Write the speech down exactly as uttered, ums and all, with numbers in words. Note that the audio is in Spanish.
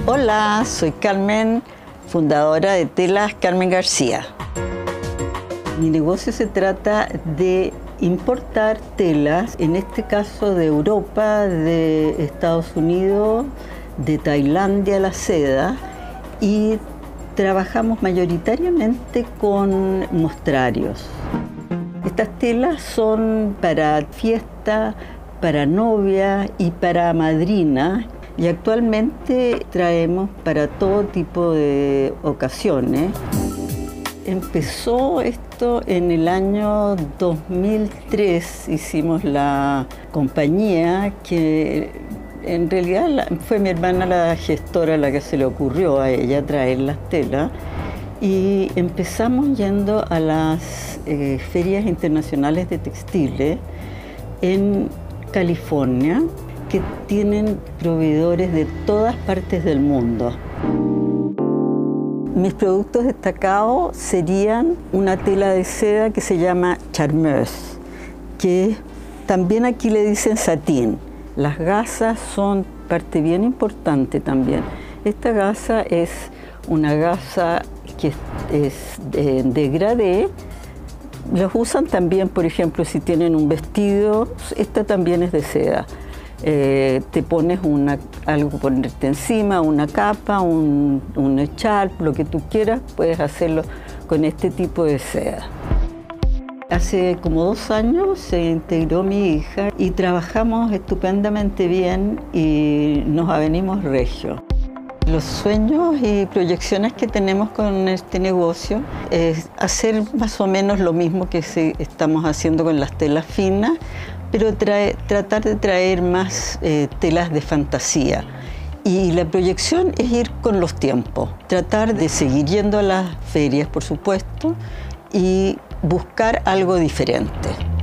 Hola, soy Carmen, fundadora de Telas Carmen García. Mi negocio se trata de importar telas, en este caso de Europa, de Estados Unidos, de Tailandia, la seda, y trabajamos mayoritariamente con mostrarios. Estas telas son para fiesta, para novia y para madrina, y actualmente traemos para todo tipo de ocasiones. Empezó esto en el año dos mil tres, hicimos la compañía que en realidad fue mi hermana la gestora la que se le ocurrió a ella traer las telas, y empezamos yendo a las eh, ferias internacionales de textiles en California, que tienen proveedores de todas partes del mundo. Mis productos destacados serían una tela de seda que se llama charmeuse, que también aquí le dicen satín. Las gasas son parte bien importante también. Esta gasa es una gasa que es de degradé. Los usan también, por ejemplo, si tienen un vestido. Esta también es de seda. Eh, te pones una, algo que ponerte encima, una capa, un, un echarp, lo que tú quieras, puedes hacerlo con este tipo de seda. Hace como dos años se integró mi hija y trabajamos estupendamente bien y nos avenimos regio. Los sueños y proyecciones que tenemos con este negocio es hacer más o menos lo mismo que se, estamos haciendo con las telas finas, pero trae, tratar de traer más eh, telas de fantasía. Y la proyección es ir con los tiempos, tratar de seguir yendo a las ferias, por supuesto, y buscar algo diferente.